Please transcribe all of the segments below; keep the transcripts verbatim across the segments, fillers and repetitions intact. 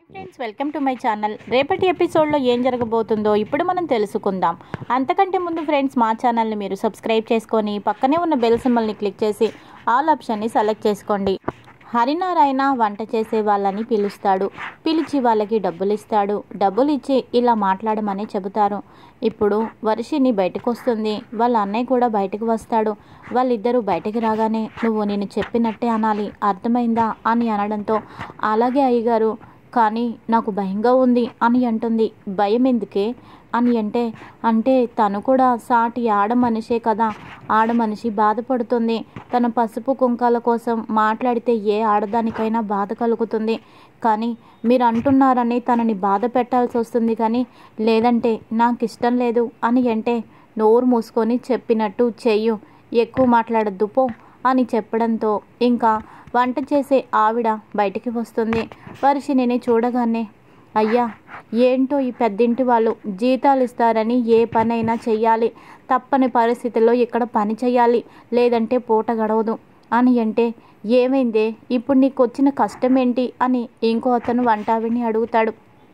Friends, welcome to my channel. రేపటి ఎపిసోడ్లో ఏం జరగబోతుందో ఇప్పుడు మనం తెలుసుకుందాం. అంతకంటే ముందు ఫ్రెండ్స్, మా ఛానల్ని మీరు సబ్స్క్రైబ్ చేసుకొని పక్కనే ఉన్న బెల్ సింబల్ని క్లిక్ చేసి ఆల్ ఆప్షన్ని సెలెక్ట్ చేసుకోండి. హరినారాయణ వంట చేసే వాళ్ళని పిలుస్తాడు. పిలిచి వాళ్ళకి డబ్బులు ఇస్తాడు. డబ్బులు ఇచ్చి ఇలా మాట్లాడమని చెబుతారు. ఇప్పుడు వర్షిని బయటకు వస్తుంది. వాళ్ళ అన్నయ్య కూడా బయటకు వస్తాడు. వాళ్ళిద్దరూ బయటకు రాగానే, నువ్వు నేను చెప్పినట్టే అనాలి, అర్థమైందా అని అనడంతో, అలాగే అయ్యగారు, కానీ నాకు భయంగా ఉంది అని అంటుంది. భయం ఎందుకే అని అంటే, అంటే తను కూడా సాటి ఆడ మనిషే కదా, ఆడ మనిషి బాధపడుతుంది. తన పసుపు కుంకాల కోసం మాట్లాడితే ఏ ఆడదానికైనా బాధ కలుగుతుంది. కానీ మీరు అంటున్నారని తనని బాధ పెట్టాల్సి వస్తుంది, కానీ లేదంటే నాకు ఇష్టం లేదు అని అంటే, నోరు మూసుకొని చెప్పినట్టు చెయ్యు, ఎక్కువ మాట్లాడద్దు పో అని చెప్పడంతో ఇంకా వంట చేసే ఆవిడ బయటికి వస్తుంది. వర్షిణిని చూడగానే, అయ్యా ఏంటో ఈ పెద్దింటి వాళ్ళు జీతాలు ఇస్తారని ఏ పనైనా చెయ్యాలి, తప్పని పరిస్థితుల్లో ఇక్కడ పని చేయాలి, లేదంటే పూట గడవదు అని అంటే, ఏమైందే ఇప్పుడు నీకు వచ్చిన కష్టం ఏంటి అని ఇంకో అతను వంటావిని అడుగుతాడు.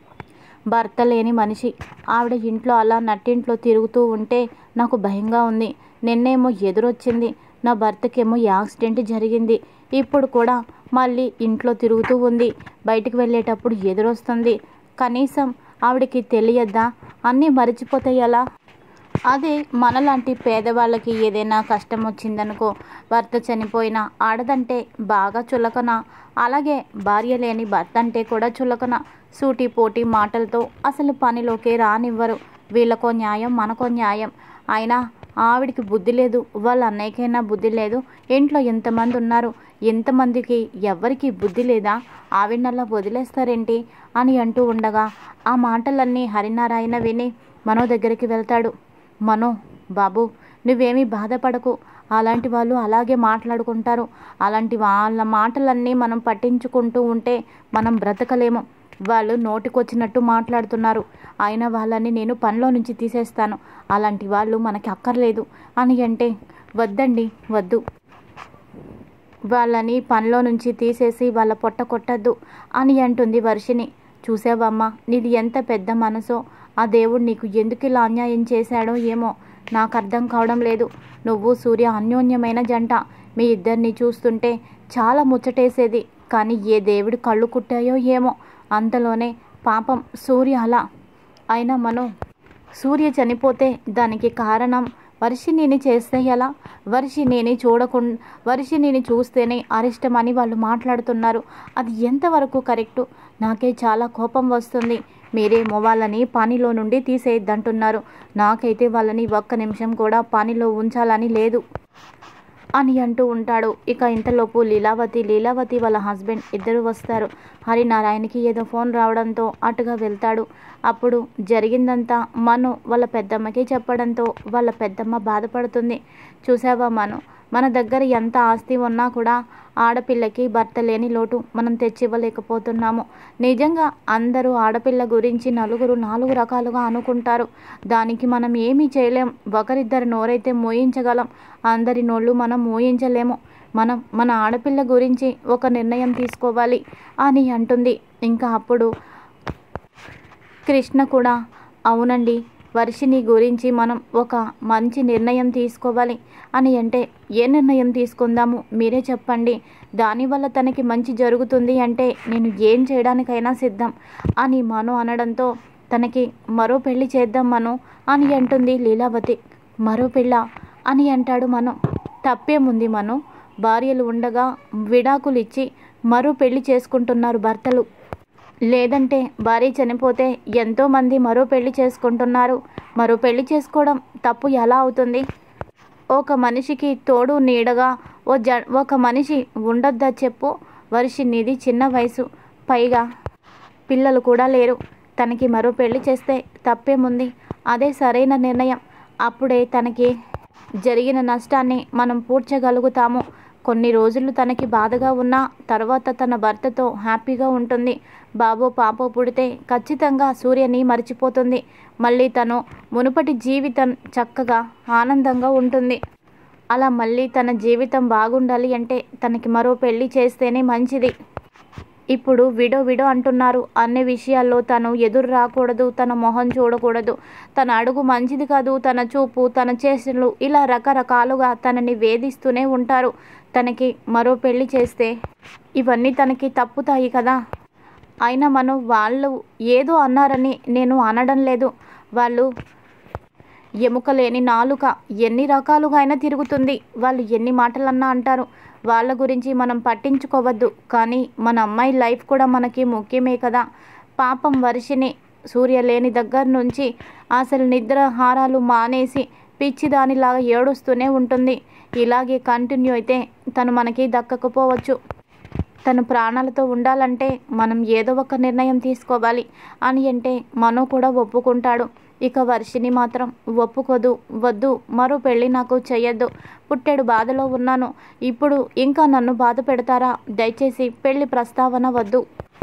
భర్త లేని మనిషి, ఆవిడ ఇంట్లో అలా నట్టింట్లో తిరుగుతూ ఉంటే నాకు భయంగా ఉంది. నిన్నేమో ఎదురొచ్చింది, నా భర్తకేమో యాక్సిడెంట్ జరిగింది, ఇప్పుడు కూడా మళ్ళీ ఇంట్లో తిరుగుతూ ఉంది, బయటికి వెళ్ళేటప్పుడు ఎదురొస్తుంది. కనీసం ఆవిడకి తెలియద్దా? అన్నీ మర్చిపోతాయి ఎలా? అదే మనలాంటి పేదవాళ్ళకి ఏదైనా కష్టం వచ్చిందనుకో, భర్త చనిపోయిన ఆడదంటే బాగా చులకన, అలాగే భార్య లేని భర్త అంటే కూడా చులకన. సూటి పోటీ మాటలతో అసలు పనిలోకే రానివ్వరు. వీళ్ళకో న్యాయం, మనకో న్యాయం. అయినా ఆవిడికి బుద్ధి లేదు, వాళ్ళ అన్నయ్యకైనా బుద్ధి లేదు. ఇంట్లో ఎంతమంది ఉన్నారు, ఎంతమందికి ఎవరికి బుద్ధి లేదా? ఆవిడనల్లా వదిలేస్తారేంటి అని అంటూ ఉండగా, ఆ మాటలన్నీ హరినారాయణ విని మనో దగ్గరికి వెళ్తాడు. మనో, బాబు నువ్వేమీ బాధపడకు, అలాంటి వాళ్ళు అలాగే మాట్లాడుకుంటారు. అలాంటి వాళ్ళ మాటలన్నీ మనం పట్టించుకుంటూ ఉంటే మనం బ్రతకలేము. వాళ్ళు నోటికొచ్చినట్టు మాట్లాడుతున్నారు, అయినా వాళ్ళని నేను పనిలో నుంచి తీసేస్తాను, అలాంటి వాళ్ళు మనకి అక్కర్లేదు అని అంటే, వద్దండి వద్దు, వాళ్ళని పనిలో నుంచి తీసేసి వాళ్ళ పొట్ట కొట్టద్దు అని అంటుంది వర్షిణి. చూసావమ్మా, నీది ఎంత పెద్ద మనసో, ఆ దేవుడు నీకు ఎందుకు ఇలా అన్యాయం చేశాడో ఏమో నాకు అర్థం కావడం లేదు. నువ్వు సూర్య అన్యోన్యమైన జంట, మీ ఇద్దరిని చూస్తుంటే చాలా ముచ్చటేసేది, కానీ ఏ దేవుడి కళ్ళు కుట్టాయో ఏమో, అంతలోనే పాపం సూర్య అలా. అయినా మనం సూర్య చనిపోతే దానికి కారణం వర్షిణిని చేస్తే ఎలా? వర్షిణిని చూడకుండా వర్షిణిని చూస్తేనే అరిష్టమని వాళ్ళు మాట్లాడుతున్నారు. అది ఎంతవరకు కరెక్టు? నాకే చాలా కోపం వస్తుంది. మీరేమో వాళ్ళని పనిలో నుండి తీసేయద్దంటున్నారు, నాకైతే వాళ్ళని ఒక్క నిమిషం కూడా పనిలో ఉంచాలని లేదు అని అంటూ ఉంటాడు. ఇక ఇంతలోపు లీలావతి లీలావతి వాళ్ళ హస్బెండ్ ఇద్దరు వస్తారు. హరినారాయణకి ఏదో ఫోన్ రావడంతో అటుగా వెళ్తాడు. అప్పుడు జరిగిందంతా మను వాళ్ళ పెద్దమ్మకి చెప్పడంతో వాళ్ళ పెద్దమ్మ బాధపడుతుంది. చూసావా మను, మన దగ్గర ఎంత ఆస్తి ఉన్నా కూడా ఆడపిల్లకి భర్త లేని లోటు మనం తెచ్చివ్వలేకపోతున్నాము. నిజంగా అందరూ ఆడపిల్ల గురించి నలుగురు నాలుగు రకాలుగా అనుకుంటారు. దానికి మనం ఏమీ చేయలేం. ఒకరిద్దరు నోరైతే మోయించగలం, అందరి నోళ్ళు మనం మోయించలేము. మనం మన ఆడపిల్ల గురించి ఒక నిర్ణయం తీసుకోవాలి అని అంటుంది. ఇంకా అప్పుడు కృష్ణ కూడా, అవునండి, వర్షిణి గురించి మనం ఒక మంచి నిర్ణయం తీసుకోవాలి అని అంటే, ఏ నిర్ణయం తీసుకుందాము మీరే చెప్పండి, దానివల్ల తనకి మంచి జరుగుతుంది అంటే నేను ఏం చేయడానికైనా సిద్ధం అని మను అనడంతో, తనకి మరో పెళ్లి చేద్దాం మను అని అంటుంది లీలావతి. మరో పెళ్ళ అని అంటాడు మను. తప్పేముంది మను, భార్యలు ఉండగా విడాకులు ఇచ్చి మరో పెళ్లి చేసుకుంటున్నారు భర్తలు. లేదంటే భార్య చనిపోతే ఎంతోమంది మరో పెళ్లి చేసుకుంటున్నారు. మరో పెళ్లి చేసుకోవడం తప్పు ఎలా అవుతుంది? ఒక మనిషికి తోడు నీడగా ఓ జ ఒక మనిషి ఉండొద్దా చెప్పు? వర్షిణిది చిన్న వయసు, పైగా పిల్లలు కూడా లేరు. తనకి మరో పెళ్లి చేస్తే తప్పేముంది? అదే సరైన నిర్ణయం. అప్పుడే తనకి జరిగిన నష్టాన్ని మనం పూడ్చగలుగుతాము. కొన్ని రోజులు తనకి బాధగా ఉన్నా తర్వాత తన భర్తతో హ్యాపీగా ఉంటుంది. బాబో పాపో పుడితే ఖచ్చితంగా సూర్యని మర్చిపోతుంది. మళ్ళీ తను మునుపటి జీవితం చక్కగా ఆనందంగా ఉంటుంది. అలా మళ్ళీ తన జీవితం బాగుండాలి అంటే తనకి మరో పెళ్లి చేస్తేనే మంచిది. ఇప్పుడు విడో విడో అంటున్నారు. అన్ని విషయాల్లో తను ఎదురు రాకూడదు, తన మొహం చూడకూడదు, తన అడుగు మంచిది కాదు, తన చూపు, తన చేష్టలు ఇలా రకరకాలుగా తనని వేధిస్తూనే ఉంటారు. తనకి మరో పెళ్లి చేస్తే ఇవన్నీ తనకి తప్పుతాయి కదా. అయినా మనం వాళ్ళు ఏదో అన్నారని నేను అనడం లేదు. వాళ్ళు ఎముక లేని నాలుక ఎన్ని రకాలుగా అయినా తిరుగుతుంది. వాళ్ళు ఎన్ని మాటలన్నా అంటారు. వాళ్ళ గురించి మనం పట్టించుకోవద్దు. కానీ మన అమ్మాయి లైఫ్ కూడా మనకి ముఖ్యమే కదా. పాపం వర్షిని సూర్య లేని దగ్గర నుంచి అసలు నిద్ర హారాలు మానేసి పిచ్చిదానిలాగా ఏడుస్తూనే ఉంటుంది. ఇలాగే కంటిన్యూ అయితే తను మనకి దక్కకపోవచ్చు. తను ప్రాణాలతో ఉండాలంటే మనం ఏదో ఒక నిర్ణయం తీసుకోవాలి అని అంటే మనో కూడా ఒప్పుకుంటాడు. ఇక వర్షిని మాత్రం ఒప్పుకోదు. వద్దు, మరో పెళ్ళి నాకు చెయ్యొద్దు, పుట్టెడు బాధలో ఉన్నాను, ఇప్పుడు ఇంకా నన్ను బాధ పెడతారా, దయచేసి పెళ్లి ప్రస్తావన వద్దు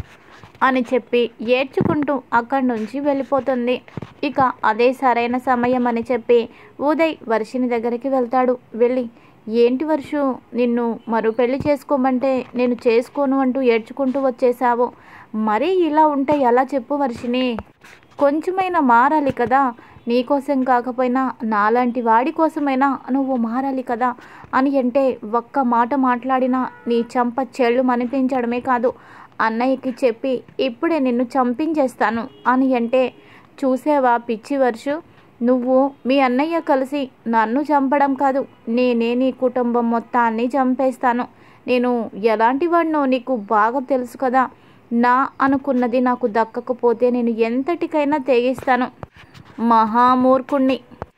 అని చెప్పి ఏడ్చుకుంటూ అక్కడి నుంచి వెళ్ళిపోతుంది. ఇక అదే సరైన సమయం అని చెప్పి ఉదయ్ వర్షిని దగ్గరికి వెళ్తాడు. వెళ్ళి, ఏంటి వర్షు, నిన్ను మరో పెళ్లి చేసుకోమంటే నేను చేసుకోను అంటూ ఏడ్చుకుంటూ వచ్చేసావు. మరీ ఇలా ఉంటే ఎలా చెప్పు వర్షిని, కొంచెమైనా మారాలి కదా. నీకోసం కాకపోయినా నాలాంటి వాడి కోసమైనా నువ్వు మారాలి కదా అని అంటే ఒక్క మాట మాట్లాడినా నీ చంప చెళ్ళు మనిపించడమే కాదు, అన్నయ్యకి చెప్పి ఇప్పుడే నిన్ను చంపించేస్తాను అని అంటే, చూసేవా పిచ్చి వర్షు, నువ్వు మీ అన్నయ్య కలిసి నన్ను చంపడం కాదు, నేనే నీ కుటుంబం మొత్తాన్ని చంపేస్తాను. నేను ఎలాంటి వాడినో నీకు బాగా తెలుసు కదా. నా అనుకున్నది నాకు దక్కకపోతే నేను ఎంతటికైనా తెగిస్తాను. మహామూర్ఖుణ్ణి.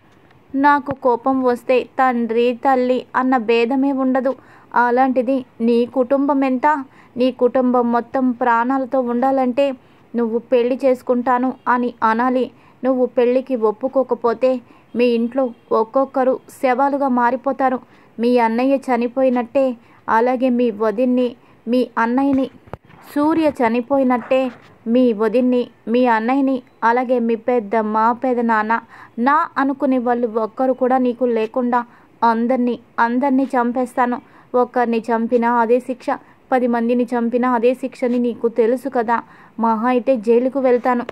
నాకు కోపం వస్తే తండ్రి తల్లి అన్న భేదమే ఉండదు. అలాంటిది నీ కుటుంబం ఎంత? నీ కుటుంబం మొత్తం ప్రాణాలతో ఉండాలంటే నువ్వు పెళ్లి చేసుకుంటాను అని అనాలి. నువ్వు పెళ్ళికి ఒప్పుకోకపోతే మీ ఇంట్లో ఒక్కొక్కరు శవాలుగా మారిపోతారు. మీ అన్నయ్య చనిపోయినట్టే అలాగే మీ వదిన్ని, మీ అన్నయ్యని, సూర్య చనిపోయినట్టే మీ వదిన్ని, మీ అన్నయ్యని, అలాగే మీ పెద్దమ్మ, పెదనాన్న, నా అనుకునే వాళ్ళు ఒక్కరు కూడా నీకు లేకుండా అందరినీ అందరినీ చంపేస్తాను. ఒక్కరిని చంపినా అదే శిక్ష, పది మందిని చంపినా అదే శిక్షని నీకు తెలుసు కదా. మహా అయితే జైలుకు వెళ్తాను.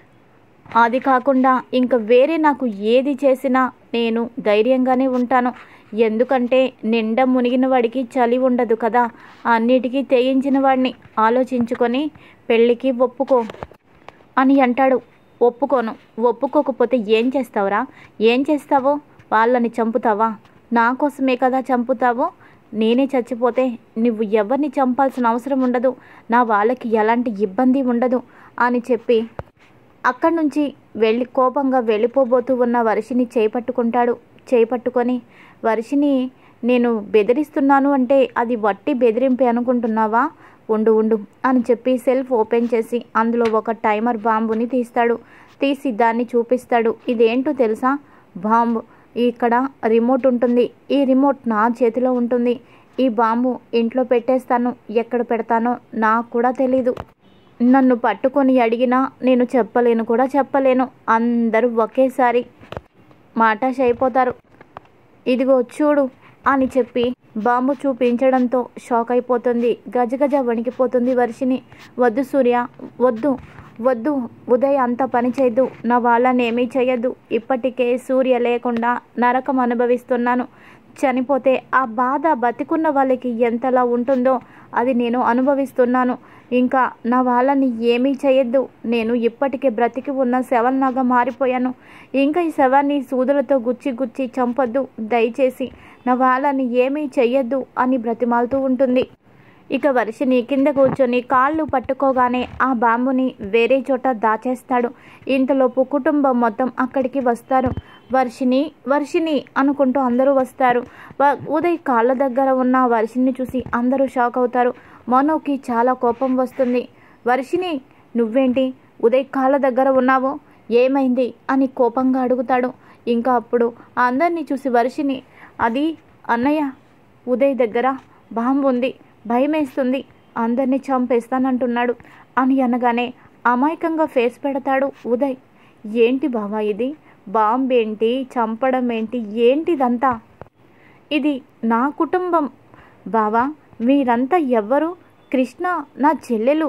అది కాకుండా ఇంకా వేరే నాకు ఏది చేసినా నేను ధైర్యంగానే ఉంటాను. ఎందుకంటే నిండా మునిగిన వాడికి చలి ఉండదు కదా. అన్నిటికీ తెగించిన వాడిని. ఆలోచించుకొని పెళ్ళికి ఒప్పుకో అని అంటాడు. ఒప్పుకోను. ఒప్పుకోకపోతే ఏం చేస్తావురా? ఏం చేస్తావో? వాళ్ళని చంపుతావా? నా కోసమే కదా చంపుతావో. నేనే చచ్చిపోతే నువ్వు ఎవరిని చంపాల్సిన అవసరం ఉండదు. నా వాళ్ళకి ఎలాంటి ఇబ్బంది ఉండదు అని చెప్పి అక్కడి నుంచి వెళ్ళి కోపంగా వెళ్ళిపోబోతూ ఉన్న వర్షిని చేపట్టుకుంటాడు. చేపట్టుకొని, వర్షిని, నేను బెదిరిస్తున్నాను అంటే అది వట్టి బెదిరింపే అనుకుంటున్నావా? ఉండు ఉండు అని చెప్పి సెల్ఫ్ ఓపెన్ చేసి అందులో ఒక టైమర్ బాంబుని తీస్తాడు. తీసి దాన్ని చూపిస్తాడు. ఇదేంటో తెలుసా? బాంబు. ఇక్కడ రిమోట్ ఉంటుంది. ఈ రిమోట్ నా చేతిలో ఉంటుంది. ఈ బాంబు ఇంట్లో పెట్టేస్తాను. ఎక్కడ పెడతానో నాకు కూడా తెలీదు. నన్ను పట్టుకొని అడిగినా నేను చెప్పలేను కూడా చెప్పలేను. అందరూ ఒకేసారి మాటాష్ అయిపోతారు. ఇదిగో చూడు అని చెప్పి బాంబు చూపించడంతో షాక్ అయిపోతుంది. గజగజ వణికిపోతుంది వర్షిని. వద్దు సూర్య, వద్దు వద్దు ఉదయ్, అంత పని చేయద్దు. నా వాళ్ళనేమీ చేయొద్దు. ఇప్పటికే సూర్య లేకుండా నరకం అనుభవిస్తున్నాను. చనిపోతే ఆ బాధ బతికున్న వాళ్ళకి ఎంతలా ఉంటుందో అది నేను అనుభవిస్తున్నాను. ఇంకా నా వాళ్ళని ఏమీ చేయొద్దు. నేను ఇప్పటికే బ్రతికి ఉన్న శవంలాగా మారిపోయాను. ఇంకా ఈ శవాన్ని సూదులతో గుచ్చి గుచ్చి చంపొద్దు. దయచేసి నా వాళ్ళని ఏమీ చెయ్యొద్దు అని బ్రతిమాలుతూ ఉంటుంది. ఇక వర్షిని కింద కూర్చొని కాళ్ళు పట్టుకోగానే ఆ బాంబుని వేరే చోట దాచేస్తాడు. ఇంతలోపు కుటుంబం మొత్తం అక్కడికి వస్తారు. వర్షిని వర్షిని అనుకుంటూ అందరూ వస్తారు. ఉదయ్ కాళ్ళ దగ్గర ఉన్న వర్షిని చూసి అందరూ షాక్ అవుతారు. మనోకి చాలా కోపం వస్తుంది. వర్షిని, నువ్వేంటి ఉదయ్ కాళ్ళ దగ్గర ఉన్నావు? ఏమైంది అని కోపంగా అడుగుతాడు. ఇంకా అప్పుడు అందరినీ చూసి వర్షిని, అది అన్నయ్య, ఉదయ్ దగ్గర బాంబు ఉంది, భయమేస్తుంది, అందరినీ చంపేస్తానంటున్నాడు అని అనగానే అమాయకంగా ఫేస్ పెడతాడు ఉదయ్. ఏంటి బావా ఇది? బాంబేంటి, చంపడం ఏంటి, ఏంటిదంతా? ఇది నా కుటుంబం బావా. మీరంతా ఎవ్వరు? కృష్ణ నా చెల్లెలు,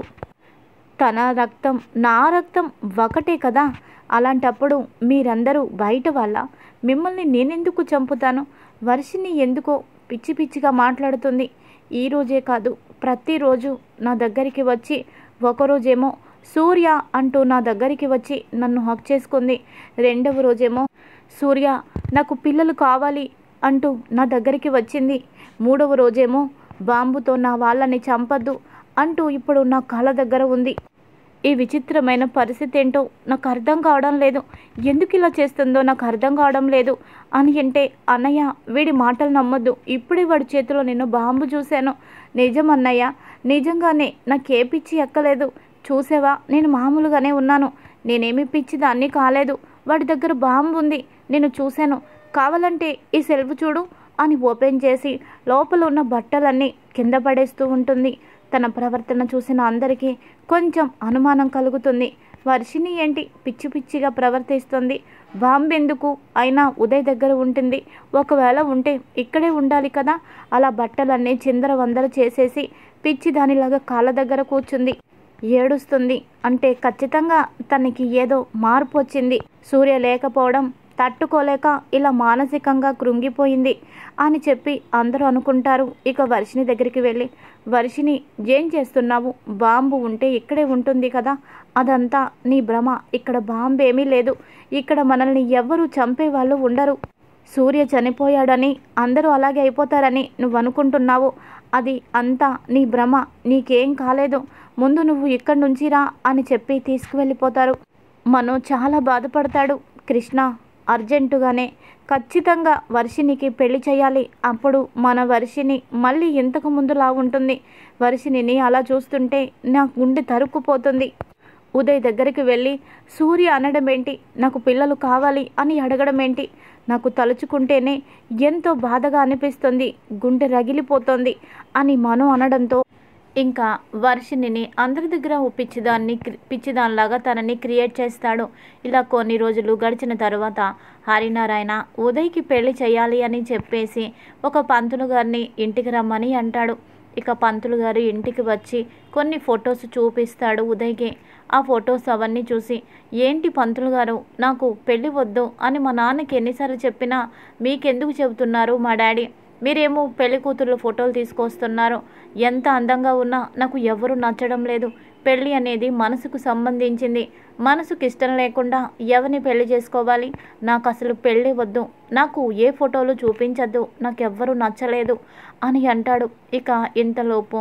తన రక్తం నా రక్తం ఒకటే కదా. అలాంటప్పుడు మీరందరూ బయట వాళ్ళ, మిమ్మల్ని నేనెందుకు చంపుతాను? వర్షిని ఎందుకో పిచ్చి పిచ్చిగా మాట్లాడుతుంది. ఈరోజే కాదు, ప్రతిరోజు నా దగ్గరికి వచ్చి, ఒకరోజేమో సూర్య అంటూ నా దగ్గరికి వచ్చి నన్ను హక్ చేసుకుంది. రెండవ రోజేమో సూర్య నాకు పిల్లలు కావాలి అంటూ నా దగ్గరికి వచ్చింది. మూడవ రోజేమో బాంబుతో నా వాళ్ళని చంపద్దు అంటూ ఇప్పుడు నా కాళ్ళ దగ్గర ఉంది. ఈ విచిత్రమైన పరిస్థితి ఏంటో నాకు అర్థం కావడం లేదు. ఎందుకు ఇలా చేస్తుందో నాకు అర్థం కావడం లేదు అని అంటే, అన్నయ్య వీడి మాటలు నమ్మొద్దు, ఇప్పుడే వాడి చేతిలో నేను బాంబు చూశాను. నిజం అన్నయ్య, నిజంగానే నాకే పిచ్చి ఎక్కలేదు. చూసావా, నేను మామూలుగానే ఉన్నాను, నేనేమి పిచ్చి దాన్ని కాలేదు. వాడి దగ్గర బాంబు ఉంది, నేను చూశాను. కావాలంటే ఈ సెల్ఫ్ చూడు అని ఓపెన్ చేసి లోపల ఉన్న బట్టలన్నీ కింద పడేస్తూ ఉంటుంది. తన ప్రవర్తన చూసిన అందరికీ కొంచెం అనుమానం కలుగుతుంది. వర్షిని ఏంటి పిచ్చి పిచ్చిగా ప్రవర్తిస్తుంది? బాంబు ఎందుకు అయినా ఉదయ్ దగ్గర ఉంటుంది? ఒకవేళ ఉంటే ఇక్కడే ఉండాలి కదా. అలా బట్టలన్నీ చిందర వందర చేసేసి పిచ్చి దానిలాగా కాళ్ళ దగ్గర కూర్చుంది, ఏడుస్తుంది. అంటే ఖచ్చితంగా తనకి ఏదో మార్పు వచ్చింది. సూర్య లేకపోవడం తట్టుకోలేక ఇలా మానసికంగా కృంగిపోయింది అని చెప్పి అందరూ అనుకుంటారు. ఇక వర్షిని దగ్గరికి వెళ్ళి, వర్షిని ఏం చేస్తున్నావు? బాంబు ఉంటే ఇక్కడే ఉంటుంది కదా, అదంతా నీ భ్రమ. ఇక్కడ బాంబు ఏమీ లేదు, ఇక్కడ మనల్ని ఎవ్వరూ చంపేవాళ్ళు ఉండరు. సూర్య చనిపోయాడని అందరూ అలాగే అయిపోతారని నువ్వు అనుకుంటున్నావు. అది అంతా నీ భ్రమ, నీకేం కాలేదు. ముందు నువ్వు ఇక్కడి నుంచి రా అని చెప్పి తీసుకువెళ్ళిపోతారు. మనో చాలా బాధపడతాడు. కృష్ణ అర్జెంటుగానే ఖచ్చితంగా వర్షినికి పెళ్లి చేయాలి, అప్పుడు మన వర్షిని మళ్ళీ ఇంతకు ముందులా ఉంటుంది. వర్షినిని అలా చూస్తుంటే నా గుండె తరుక్కుపోతుంది. ఉదయ్ దగ్గరికి వెళ్ళి సూర్య అనడం ఏంటి, నాకు పిల్లలు కావాలి అని అడగడం ఏంటి? నాకు తలుచుకుంటేనే ఎంతో బాధగా అనిపిస్తుంది, గుండె రగిలిపోతుంది అని మనో అనడంతో ఇంకా వర్షినిని అందరి దగ్గర ఓ పిచ్చిదాన్ని పిచ్చిదానిలాగా తనని క్రియేట్ చేస్తాడు. ఇలా కొన్ని రోజులు గడిచిన తర్వాత హరినారాయణ ఉదయ్కి పెళ్లి చేయాలి అని చెప్పేసి ఒక పంతులు గారిని ఇంటికి రమ్మని అంటాడు. ఇక పంతులు గారు ఇంటికి వచ్చి కొన్ని ఫొటోస్ చూపిస్తాడు ఉదయ్కి. ఆ ఫొటోస్ అవన్నీ చూసి, ఏంటి పంతులు గారు, నాకు పెళ్ళి వద్దు అని మా నాన్నకి ఎన్నిసార్లు చెప్పినా మీకెందుకు చెబుతున్నారు మా డాడీ? మీరేమో పెళ్లి కూతుర్ల ఫోటోలు తీసుకొస్తున్నారు. ఎంత అందంగా ఉన్నా నాకు ఎవరు నచ్చడం లేదు. పెళ్ళి అనేది మనసుకు సంబంధించింది, మనసుకు ఇష్టం లేకుండా ఎవరిని పెళ్లి చేసుకోవాలి? నాకు అసలు పెళ్ళి వద్దు, నాకు ఏ ఫోటోలు చూపించద్దు, నాకెవ్వరూ నచ్చలేదు అని అంటాడు. ఇక ఇంతలోపు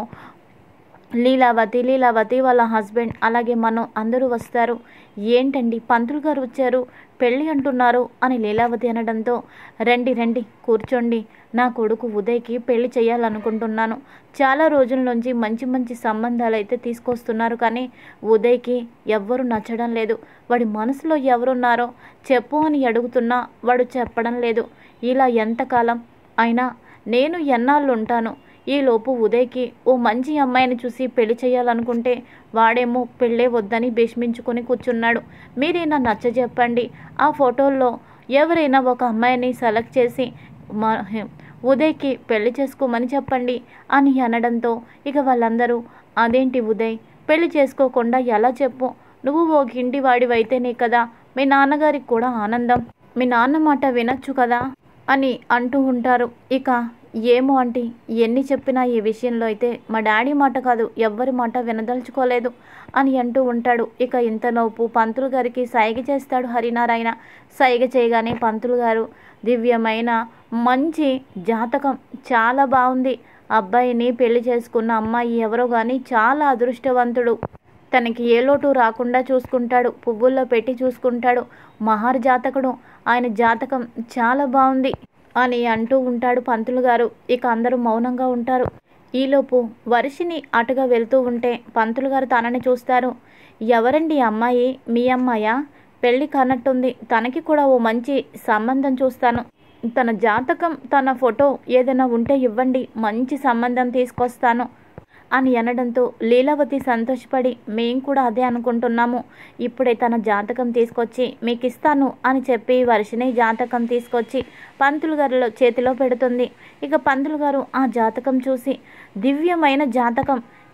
లీలావతి లీలావతి వాళ్ళ హస్బెండ్ అలాగే మనం అందరూ వస్తారు. ఏంటండి పంతులు గారు వచ్చారు, పెళ్ళి అంటున్నారు అని లీలావతి అనడంతో, రండి రండి కూర్చోండి, నా కొడుకు ఉదయ్కి పెళ్లి చేయాలనుకుంటున్నాను. చాలా రోజుల నుంచి మంచి మంచి సంబంధాలు అయితే తీసుకొస్తున్నారు, కానీ ఉదయ్కి ఎవ్వరూ నచ్చడం లేదు. వాడి మనసులో ఎవరున్నారో చెప్పు అని అడుగుతున్నా వాడు చెప్పడం లేదు. ఇలా ఎంతకాలం అయినా నేను ఎన్నాళ్ళు ఉంటాను? ఈలోపు ఉదయ్కి ఓ మంచి అమ్మాయిని చూసి పెళ్లి చేయాలనుకుంటే వాడేమో పెళ్ళే వద్దని భీష్మించుకొని కూర్చున్నాడు. మీరైనా నచ్చ చెప్పండి, ఆ ఫోటోల్లో ఎవరైనా ఒక అమ్మాయిని సెలెక్ట్ చేసి మా ఉదయ్కి పెళ్లి చేసుకోమని చెప్పండి అని అనడంతో ఇక వాళ్ళందరూ, అదేంటి ఉదయ్ పెళ్లి చేసుకోకుండా ఎలా చెప్పు? నువ్వు ఓ ఇంటి వాడివైతేనే కదా మీ నాన్నగారికి కూడా ఆనందం, మీ నాన్న మాట వినొచ్చు కదా అని అంటూ ఉంటారు. ఇక ఏమో ఆంటీ, ఎన్ని చెప్పినా ఈ విషయంలో అయితే మా డాడీ మాట కాదు ఎవ్వరి మాట వినదలుచుకోలేదు అని అంటూ ఉంటాడు. ఇక ఇంతలోపు పంతులు గారికి సైగ చేస్తాడు హరినారాయణ. సైగ చేయగానే పంతులు గారు, దివ్యమైన మంచి జాతకం, చాలా బాగుంది, అబ్బాయిని పెళ్లి చేసుకున్న అమ్మాయి ఎవరో కానీ చాలా అదృష్టవంతుడు, తనకి ఏ లోటు రాకుండా చూసుకుంటాడు, పువ్వుల్లో పెట్టి చూసుకుంటాడు, మహర్ జాతకుడు, ఆయన జాతకం చాలా బాగుంది అని అంటూ ఉంటాడు పంతులు గారు. ఇక అందరూ మౌనంగా ఉంటారు. ఈలోపు వర్షిని అటుగా వెళ్తూ ఉంటే పంతులు గారు తనని చూస్తారు. ఎవరండి అమ్మాయి? మీ అమ్మాయా? పెళ్ళి కానట్టుంది, తనకి కూడా ఓ మంచి సంబంధం చూస్తాను, తన జాతకం తన ఫోటో ఏదైనా ఉంటే ఇవ్వండి, మంచి సంబంధం తీసుకొస్తాను అని అనడంతో లీలావతి సంతోషపడి, మేం కూడా అదే అనుకుంటున్నాము, ఇప్పుడే తన జాతకం తీసుకొచ్చి మీకు ఇస్తాను అని చెప్పి వర్షిని జాతకం తీసుకొచ్చి పంతులు గారిలో చేతిలో పెడుతుంది. ఇక పంతులు గారు ఆ జాతకం చూసి, దివ్యమైన జాతకం,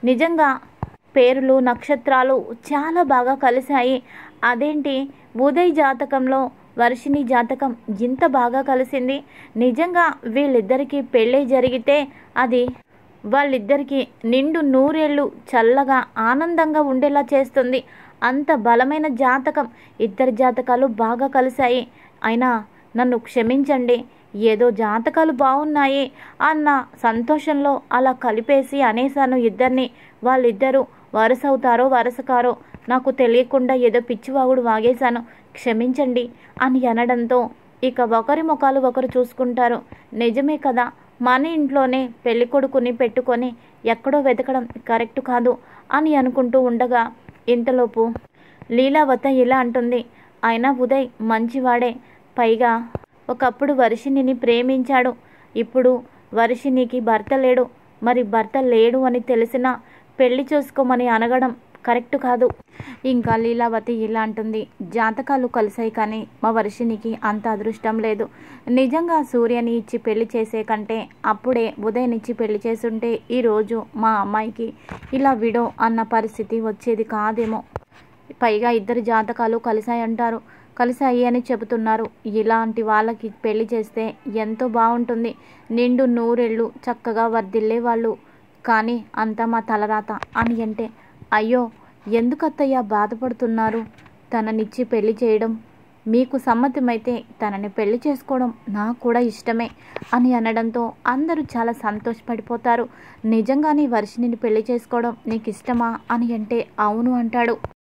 నిజంగా పేర్లు నక్షత్రాలు చాలా బాగా కలిశాయి. అదేంటి ఉదయ్ జాతకంలో వర్షిణి జాతకం ఇంత బాగా కలిసింది. నిజంగా వీళ్ళిద్దరికీ పెళ్ళి జరిగితే అది వాళ్ళిద్దరికీ నిండు నూరేళ్ళు చల్లగా ఆనందంగా ఉండేలా చేస్తుంది. అంత బలమైన జాతకం. ఇద్దరి జాతకాలు బాగా కలిశాయి. అయినా నన్ను క్షమించండి, ఏదో జాతకాలు బాగున్నాయి అన్న సంతోషంలో అలా కలిపేసి అనేసాను ఇద్దరిని. వాళ్ళిద్దరూ వరుస అవుతారో వరుసకారో నాకు తెలియకుండా ఏదో పిచ్చివాగుడు వాగేశాను, క్షమించండి అని అనడంతో ఇక ఒకరి ముఖాలు ఒకరు చూసుకుంటారు. నిజమే కదా, మన ఇంట్లోనే పెళ్లి కొడుకుని పెట్టుకొని ఎక్కడో వెతకడం కరెక్ట్ కాదు అని అనుకుంటూ ఉండగా ఇంతలోపు లీలావత ఇలా అంటుంది, అయినా ఉదయ్ మంచివాడే, పైగా ఒకప్పుడు వర్షిణిని ప్రేమించాడు. ఇప్పుడు వర్షిణికి భర్త లేడు. మరి భర్త లేడు అని తెలిసినా పెళ్లి చేసుకోమని అనగడం కరెక్ట్ కాదు. ఇంకా లీలావతి ఇలా అంటుంది, జాతకాలు కలిసాయి కానీ మా వర్షినికి అంత అదృష్టం లేదు. నిజంగా సూర్యని ఇచ్చి పెళ్లి చేసే కంటే అప్పుడే ఉదయనిచ్చి పెళ్లి చేసుంటే ఈరోజు మా అమ్మాయికి ఇలా విడో అన్న పరిస్థితి వచ్చేది కాదేమో. పైగా ఇద్దరు జాతకాలు కలిసాయంటారు, కలిసాయి అని చెబుతున్నారు. ఇలాంటి వాళ్ళకి పెళ్లి చేస్తే ఎంతో బాగుంటుంది, నిండు నూరేళ్ళు చక్కగా వర్ధిల్లే వాళ్ళు. కానీ అంతా మా తలరాత అని అంటే, అయ్యో ఎందుకత్తయ్య బాధపడుతున్నారు, తననిచ్చి పెళ్లి చేయడం మీకు సమ్మతమైతే తనని పెళ్లి చేసుకోవడం నాకు కూడా ఇష్టమే అని అనడంతో అందరూ చాలా సంతోషపడిపోతారు. నిజంగానే వర్షిణిని పెళ్లి చేసుకోవడం నీకు ఇష్టమా అని అంటే అవును అంటాడు.